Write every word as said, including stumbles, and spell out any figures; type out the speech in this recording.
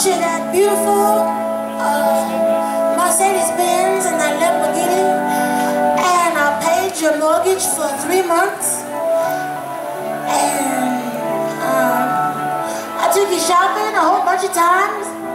bought you that beautiful uh, Mercedes-Benz and that Lamborghini, and I paid your mortgage for three months, and um, I took you shopping a whole bunch of times.